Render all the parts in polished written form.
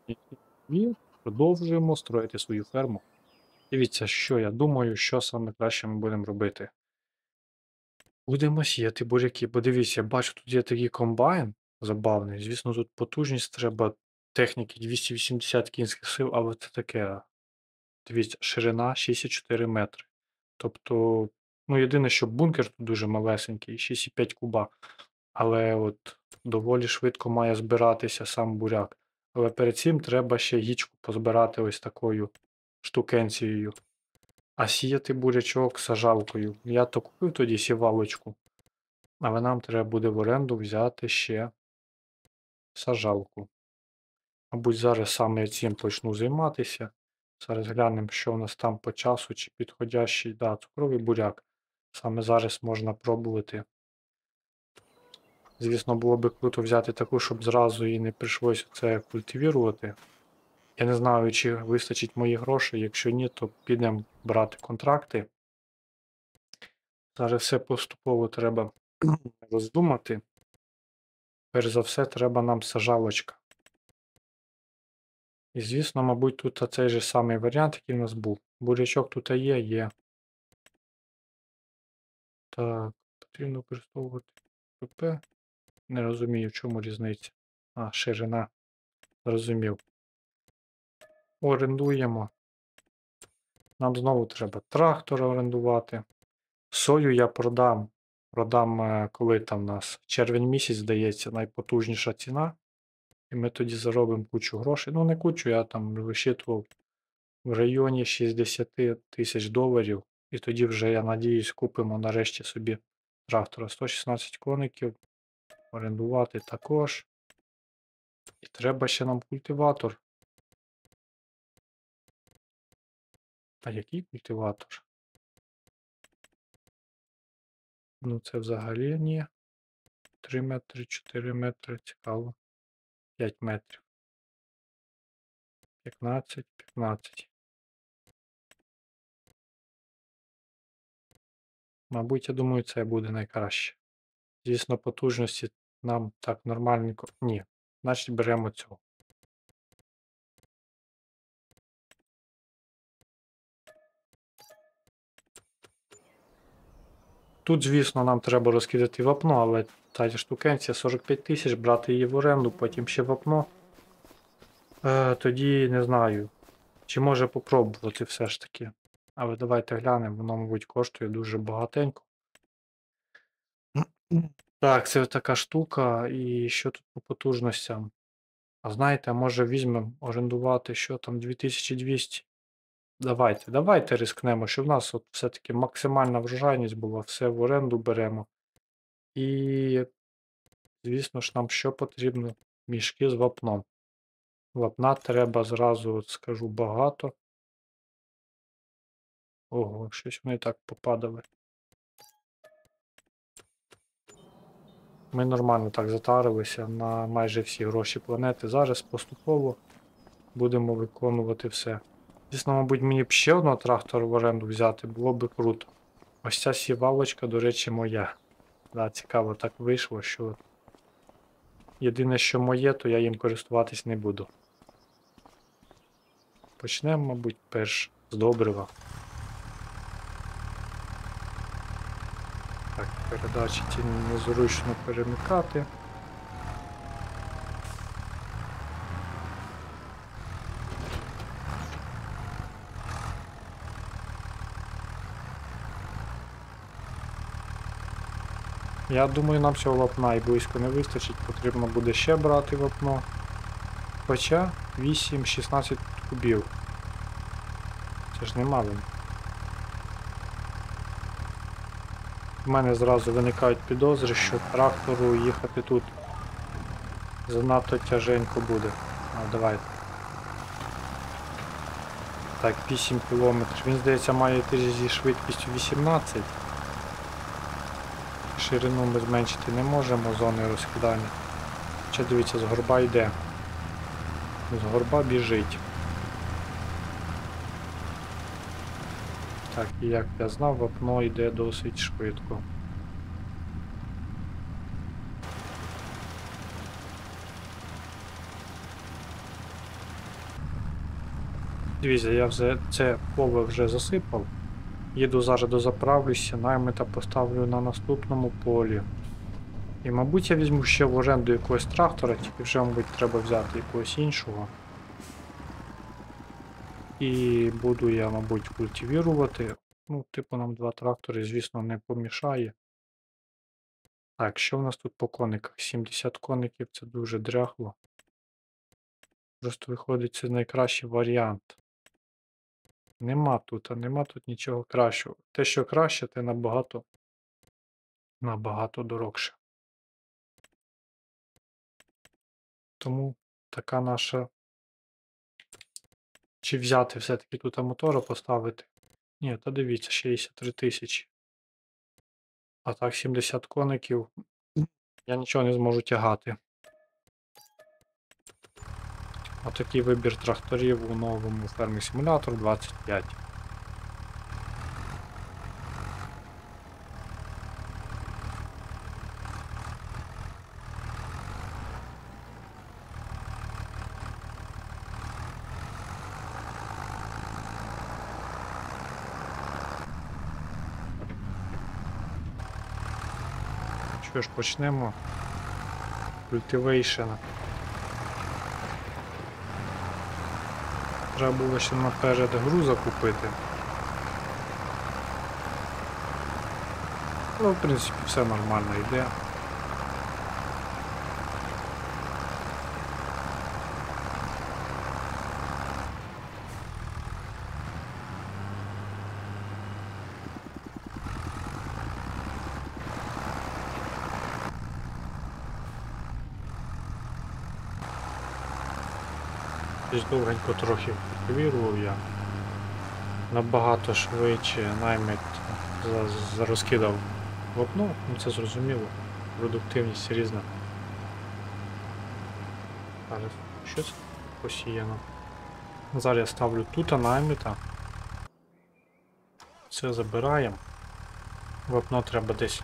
І продовжуємо строїти свою ферму. Дивіться, що я думаю, що саме краще ми будемо робити. Будемо сіяти буряки. Бо дивіться, я бачу, тут є такий комбайн забавний. Звісно, тут потужність треба техніки 280 кінських сил, але це таке. Дивіться, ширина 64 метри. Тобто, ну єдине, що бункер тут дуже малесенький, 6,5 куба. Але от доволі швидко має збиратися сам буряк. Але перед цим треба ще гічку позбирати ось такою штукенцією. А сіяти бурячок сажалкою. Я то купив тоді сівалочку. Але нам треба буде в оренду взяти ще сажалку. Мабуть, зараз саме цим почну займатися. Зараз глянемо, що у нас там по часу, чи підходящий, да, цукровий буряк. Саме зараз можна пробувати. Звісно, було би круто взяти таку, щоб зразу і не прийшлося це культивірувати. Я не знаю, чи вистачить моїх грошей, якщо ні, то підемо брати контракти. Зараз все поступово треба роздумати. Перш за все, треба нам сажалочка. І звісно, мабуть, тут цей же самий варіант, який в нас був. Бурячок тут є. Так, потрібно використовувати ПП. Не розумію, в чому різниця. А, ширина. Зрозумів. Орендуємо. Нам знову треба трактора орендувати. Сою я продам. Продам, коли там у нас червень місяць, здається, найпотужніша ціна. І ми тоді заробимо кучу грошей. Ну, не кучу, я там висчитував в районі 60 тисяч доларів. І тоді вже, я надіюсь, купимо нарешті собі трактора. 116 коників. Орендувати також. І треба ще нам культиватор. А який культиватор? Ну це взагалі ні. 3 метри, 4 метри, цікаво. 5 метрів. 15. Мабуть, я думаю, це буде найкраще. Звісно, потужності нам так нормальненько. Ні. Значить беремо цього. Тут, звісно, нам треба розкидати вапно, але та штукенція 45 тисяч, брати її в оренду, потім ще вапно. Тоді не знаю. Чи може попробувати все ж таки. Але давайте глянемо, воно, мабуть, коштує дуже багатенько. Так, це така штука. І що тут по потужностям? А знаєте, може візьмемо орендувати, що там 2200. Давайте рискнемо, що в нас от все-таки максимальна врожайність була, все в оренду беремо. І, звісно ж, нам що потрібно? Мішки з вапном. Вапна треба зразу, от скажу, багато. Ого, щось вони так попадали. Ми нормально так затарилися на майже всі гроші планети. Зараз поступово будемо виконувати все. Звісно, мабуть, мені б ще одного трактора в оренду взяти, було б круто. Ось ця сівалочка, до речі, моя. Да, цікаво так вийшло, що єдине, що моє, то я їм користуватись не буду. Почнемо, мабуть, перш з добрива. Так, передачі ці незручно перемикати. Я думаю, нам цього вапна і близько не вистачить, потрібно буде ще брати вапно. Хоча 8-16 кубів. Це ж немало. У мене зразу виникають підозри, що трактору їхати тут занадто тяженько буде. Давайте. Так, 8 кілометрів. Він, здається, має йти зі швидкістю 18. Ширину ми зменшити не можемо, зони розкидання. Ще дивіться, з горба йде. З горба біжить. Так, і як я знав, вапно йде досить швидко. Дивіться, я вже це поле вже засипав. Їду зараз дозаправлюся, наймита поставлю на наступному полі. І, мабуть, я візьму ще в оренду якогось трактора, тільки вже, мабуть, треба взяти якогось іншого. І буду я, мабуть, культивірувати. Ну, типу, нам 2 трактори, звісно, не помішає. Так, що в нас тут по кониках? 70 коників, це дуже дряхло. Просто виходить, це найкращий варіант. Нема тут нічого кращого. Те, що краще, те набагато дорогше. Тому така наша. Чи взяти все-таки тут мотора поставити? Ні, та дивіться, 63 тисячі. А так 70 коників. Я нічого не зможу тягати. Отакий вибір тракторів у новому фермі симулятор 25. Що ж, почнемо. Cultivation. Треба було ще наперед груза купити. Ну, в принципі, все нормально йде. Десь довгенько трохи культивірував я. Набагато швидше наймит розкидав вапно, ну це зрозуміло. Продуктивність різна. Зараз, що це посіяно? Зараз я ставлю тут наймита. Це забираємо. Вапно треба десь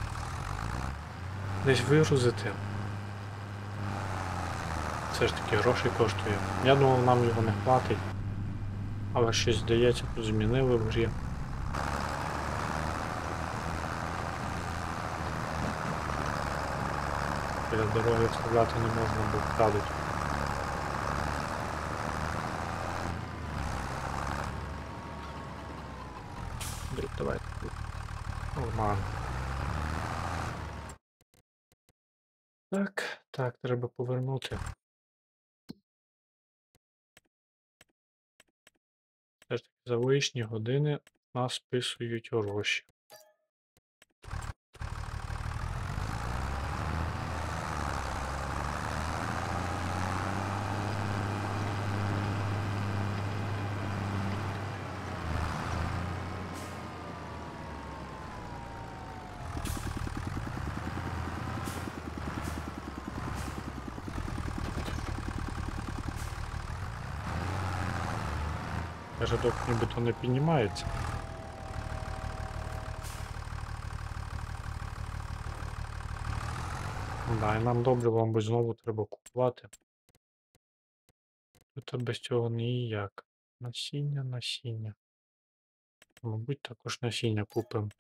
вигрузити. Це ж таки гроші коштує. Я думав, нам його не хватить. Але щось здається, тут змінили в грі. Біля дороги вставляти не можна, бо вкрадуть. Давайте тут. Нормально. Так, треба повернути. Все ж таки за лишні години нас списують гроші. Рядок нібито не піднімається. Да, і нам добре, мабуть, знову треба купувати. Тут без цього ніяк. Насіння. Мабуть, також насіння купимо.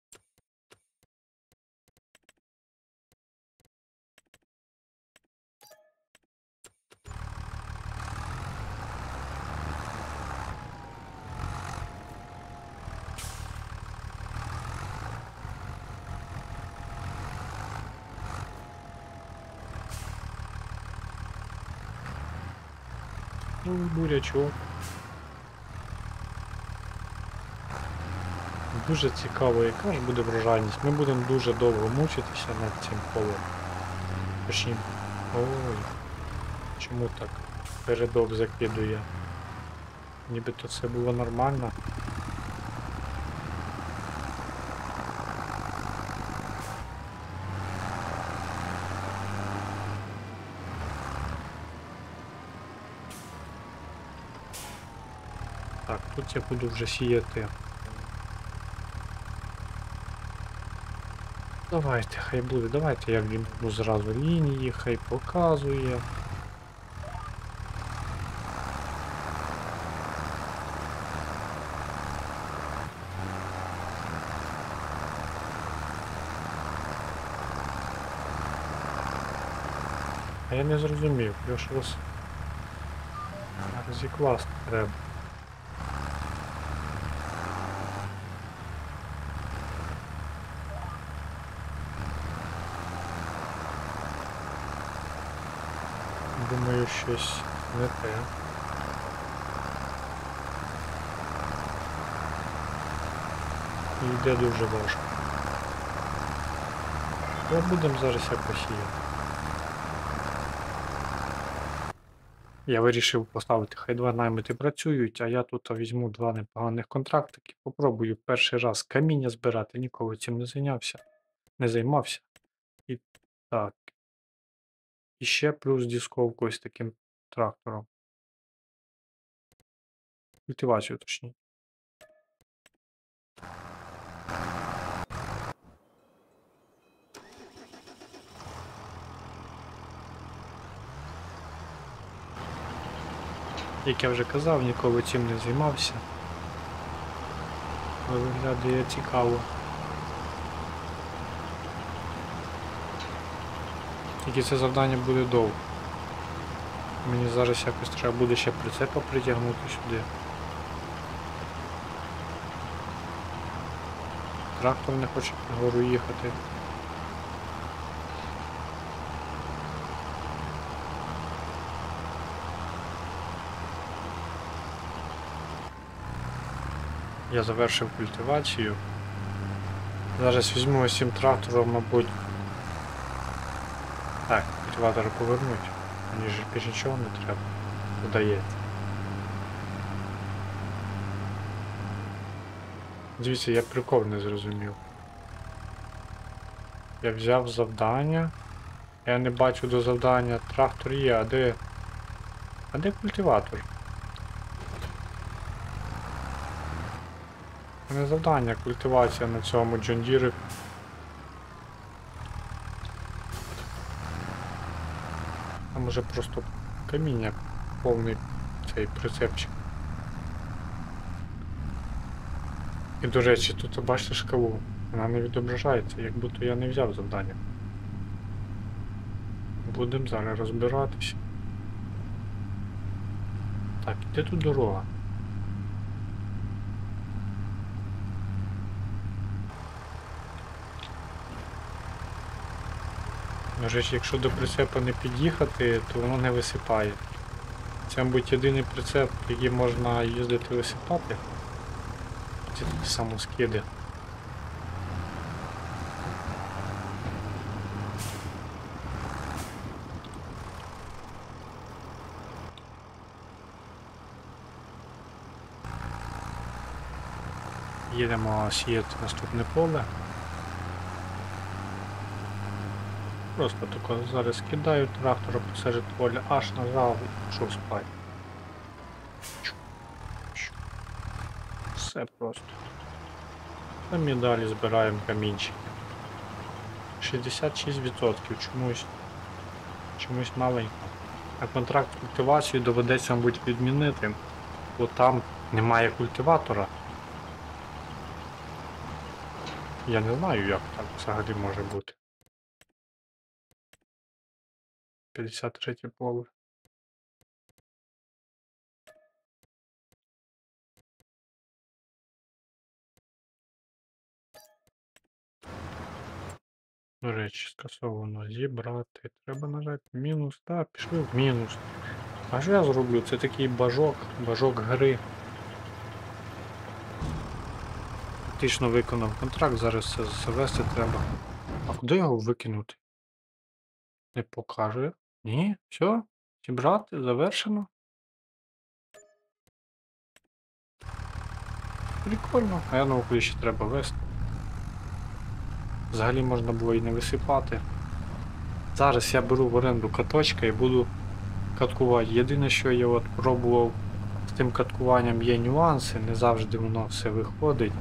Ну, бурячок. Дуже цікаво, яка буде врожайність. Ми будемо дуже довго мучитися над цим полем. Точніше. Ой. Чому так? Передок закидує. Нібито це було нормально. Так, тут я буду вже сіяти. Давайте, хай буде, давайте я ввімкну зразу лінії, хай показує. А я не зрозумів, його ж розікласти треба. Думаю, щось не те. І йде дуже важко. Але будемо зараз якось їхати. Я вирішив поставити, хай два наймити працюють, а я тут візьму два непоганих контрактики. Попробую перший раз каміння збирати, ніколи цим не займався. І так. І ще плюс дисковку ось таким трактором. Культивацію точніше. Як я вже казав, ніколи цим не займався. Але виглядає цікаво. Тільки це завдання буде довго. Мені зараз якось треба буде ще прицепа притягнути сюди. Трактор не хоче вгору їхати. Я завершив культивацію. Зараз візьму ось цим трактором, мабуть. Так, культиватора повернуть. Мені ж більше нічого не треба. Здається. Дивіться, я прикол не зрозумів. Я взяв завдання. Я не бачу до завдання. Трактор є, а де... А де культиватор? У мене завдання, культивація на цьому John Deere. А може просто каміння, повний цей прицепчик. І до речі, тут бачите шкалу, вона не відображається, як будто я не взяв завдання. Будемо зараз розбиратися. Так, де тут дорога? До речі, якщо до прицепа не під'їхати, то воно не висипає. Це, мабуть, єдиний прицеп, який можна їздити висипати. Це такі самоскиди. Їдемо сіяти наступне поле. Просто тако зараз кидаю трактора посеред поля, аж нажав і пішов спати. Все просто. Самі далі збираємо камінчики. 66% чомусь маленько. А контракт культивації доведеться, мабуть, відмінити, бо там немає культиватора. Я не знаю, як так взагалі може бути. 53 поле. До речі, скасовано зібрати. Треба нажати мінус. Так, пішли в мінус. А що я зроблю? Це такий бажок гри. Фактично виконав контракт, зараз це завести треба. А куди його викинути? Не покаже. Ні, все, зібрати, завершено. Прикольно. А я думав, куди ще треба вести. Взагалі можна було і не висипати. Зараз я беру в оренду каточка і буду каткувати. Єдине, що я от пробував з тим каткуванням, є нюанси, не завжди воно все виходить.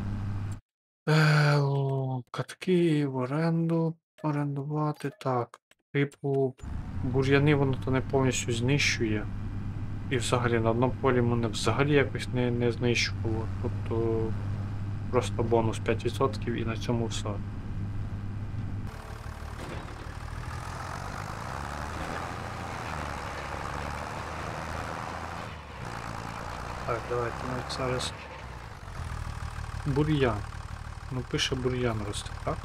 Катки в орендувати, так. Типу, бур'яни воно то не повністю знищує. І взагалі на одному полі мене взагалі якось не знищувало. Тобто просто бонус 5% і на цьому все. Так, давайте навіть зараз. Бур'ян. Ну пише бур'ян росте, так?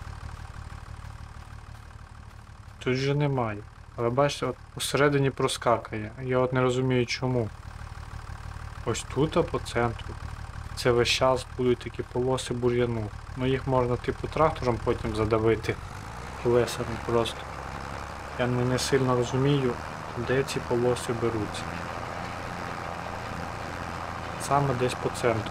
Тут же немає. Але бачите, от посередині проскакає. Я от не розумію чому. Ось тут, а по центру. Це весь час будуть такі полоси бур'яну. Ну їх можна типу трактором потім задавити. Колесами просто. Я не сильно розумію, де ці полоси беруться. Саме десь по центру.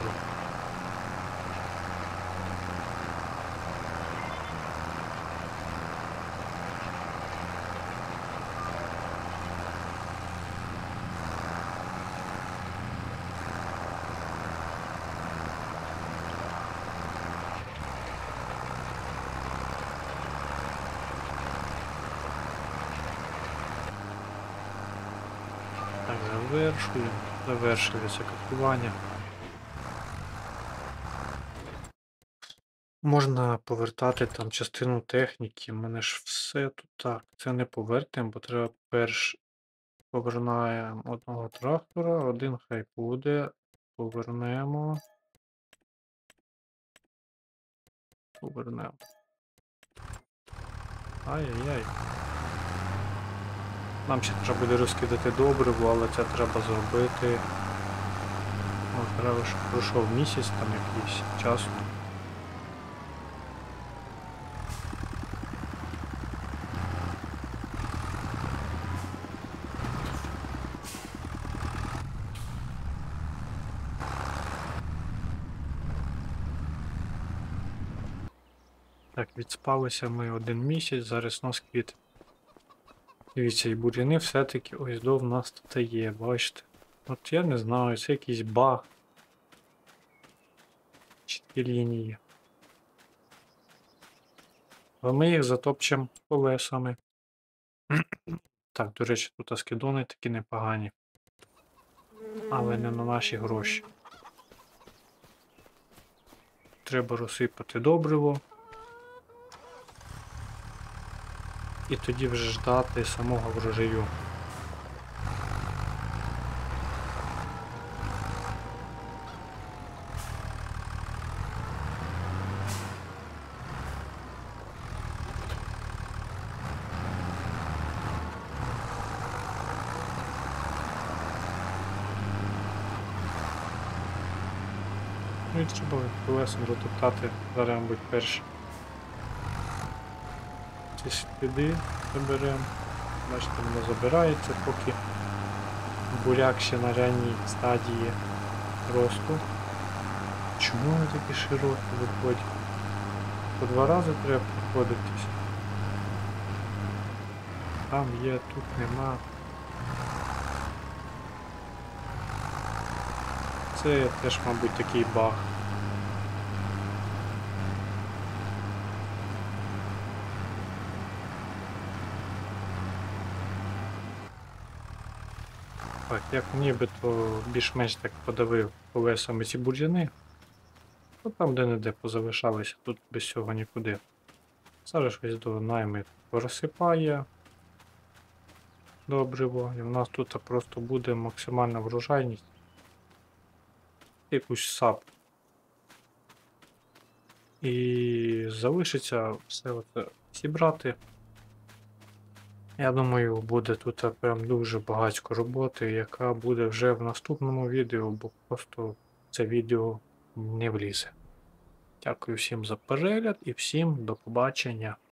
Так, завершуємо. Завершується катування. Можна повертати там частину техніки. У мене ж все тут так. Це не повертаємо, бо треба перш повернаємо одного трактора, один хай буде. Повернемо. Повернемо. Ай-яй-яй. Нам ще треба буде розкидати добриво, але це треба зробити. О, треба, щоб пройшов місяць там якийсь часу. Так, відспалися ми 1 місяць, зараз у нас квіт. Дивіться, і бур'яни все-таки ось до в нас тут є, бачите. От я не знаю, це якийсь баг. Чіткі лінії. Але ми їх затопчемо колесами. Так, до речі, тут аскедони такі непогані. Але не на наші гроші. Треба розсипати добриво. І тоді вже ждати самого врожаю. Ну і треба колесом затоптати, зараз, мабуть, перші ці сліди заберемо. Бачите, воно забирається, поки буряк ще на ранній стадії росту. Чому вони такі широкі виходять? По 2 рази треба проходитись. Там є, тут нема. Це теж, мабуть, такий баг. Так, як нібито більш-менш так подавив колесами ці бур'яни, то там де-не-де позалишалися, тут без цього нікуди. Зараз ось до найми розсипає добриво, і в нас тут просто буде максимальна врожайність. Якусь сап. І залишиться все оце зібрати. Я думаю, буде тут прям дуже багатько роботи, яка буде вже в наступному відео, бо просто це відео не влізе. Дякую всім за перегляд і всім до побачення.